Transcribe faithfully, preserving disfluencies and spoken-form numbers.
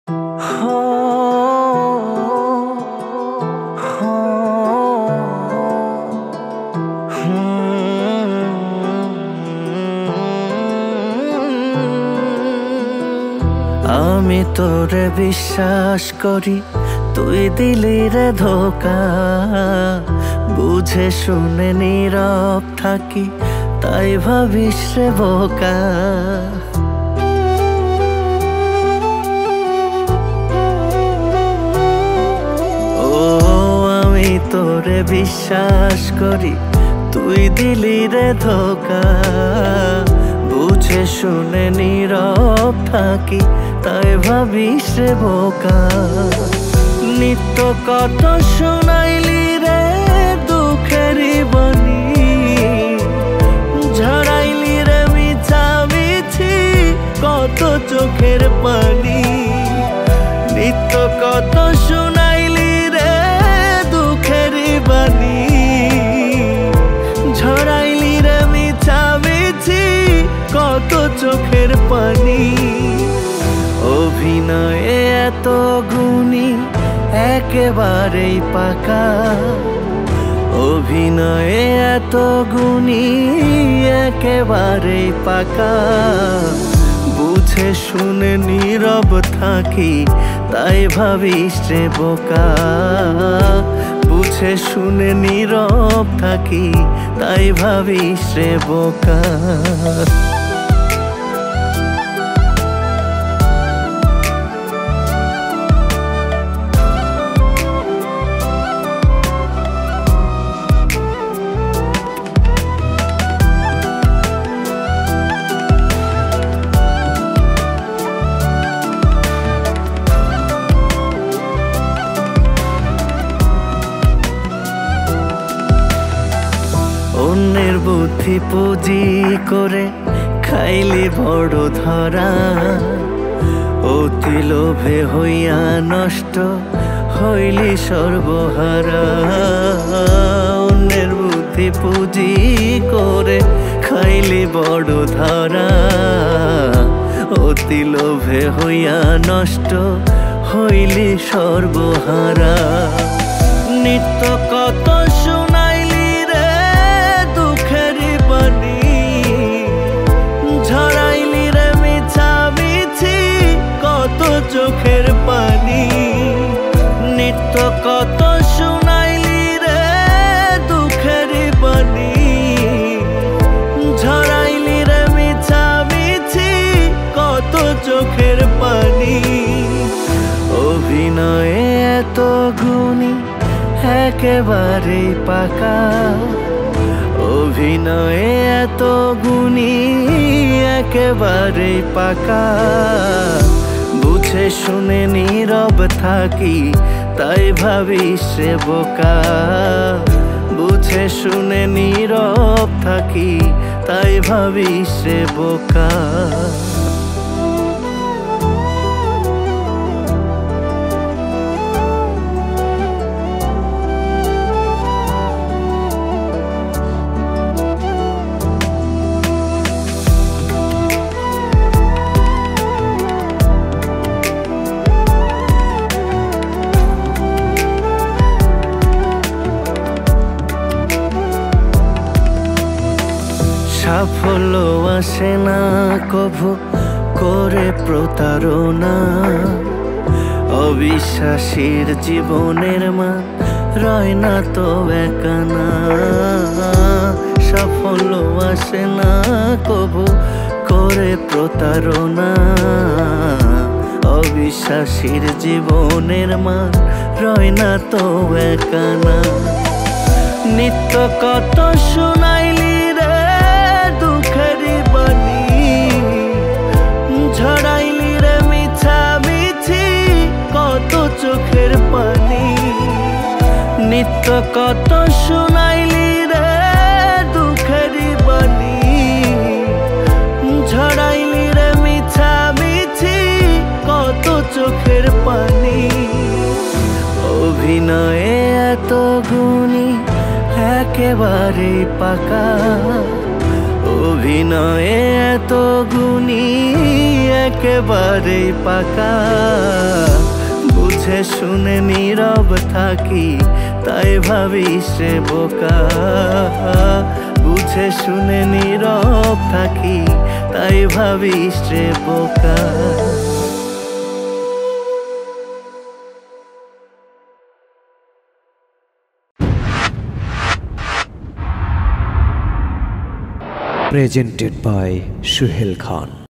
আমি তোরে বিশ্বাস করি, তুই দিলি রে ধোকা। বুঝে শুনে নীরব থাকি, তাই ভাবিস রে বোকা। ও আমি তোরে বিশ্বাস করি, তুই দিলি রে ধোকা। বুঝে শুনে নীরব থাকি, তাই ভাবিস রে বোকা। নিত্য কত শোনাইলি রে দুঃখেরই বাণী, ঝরাইলি রে মিছামিছি কত চোখের পানি। নিত্য কত শোনাইলি রে দুঃখেরই বাণী, ঝরাইলি রে মিছামিছি কত চোখের পানি। অভিনয়ে এত গুণী একেবারেই পাকা, অভিনয়ে এত গুণী একেবারেই পাকা। বুঝে শুনে নীরব থাকি, তাই ভাবিস রে বোকা। বুঝে শুনে নীরব থাকি, তাই ভাবিস রে বোকা। অন্যের বুদ্ধি পুঁজি করে খাইলি বড় ধরা, অতি লোভে হইয়া নষ্ট হইলি সর্বহারা। অন্যের বুদ্ধি পুঁজি করে খাইলি বড় ধরা, অতি লোভে হইয়া নষ্ট হইলি সর্বহারা। নিত্য কত শোনাইলি রে দুঃখেরই বাণী, ঝরাইলি রে মিছামিছি কত চোখের পানি। নিত্য কত শোনাইলি রে দুঃখেরই বাণী, ঝরাইলি রে মিছামিছি কত চোখের পানি। অভিনয়ে এত গুণী একেবারেই পাকা, অভিনয়ে এত গুণী একেবারেই পাকা। বুঝে শুনে নীরব থাকি, তাই ভাবিস রে বোকা। বুঝে শুনে নীরব থাকি, তাই ভাবিস রে বোকা। সাফল্য আসে না কভু করে প্রতারণা, অবিশ্বাসীর জীবনের মান রয় না তো একানা। সাফল্য আসে না কভু করে প্রতারণা, অবিশ্বাসীর জীবনের মান রয় না তো একানা। নিত্য কত শোনাইলি রে দুঃখেরই বাণী, ঝরাইলি রে মিছামিছি কত চোখের পানি। নিত্য কত শোনাইলি রে দুঃখেরই বাণী, ঝরাইলি রে মিছামিছি কত চোখের পানি। অভিনয়ে এত গুণী একেবারেই পাকা, অভিনয়ে এত গুণী একেবারেই পাকা। বুঝে শুনে নীরব থাকি তাই ভাবিস রে বোকা। বুঝে শুনে নীরব থাকি তাই ভাবিস রে বোকা। Presented by Suhail Khan।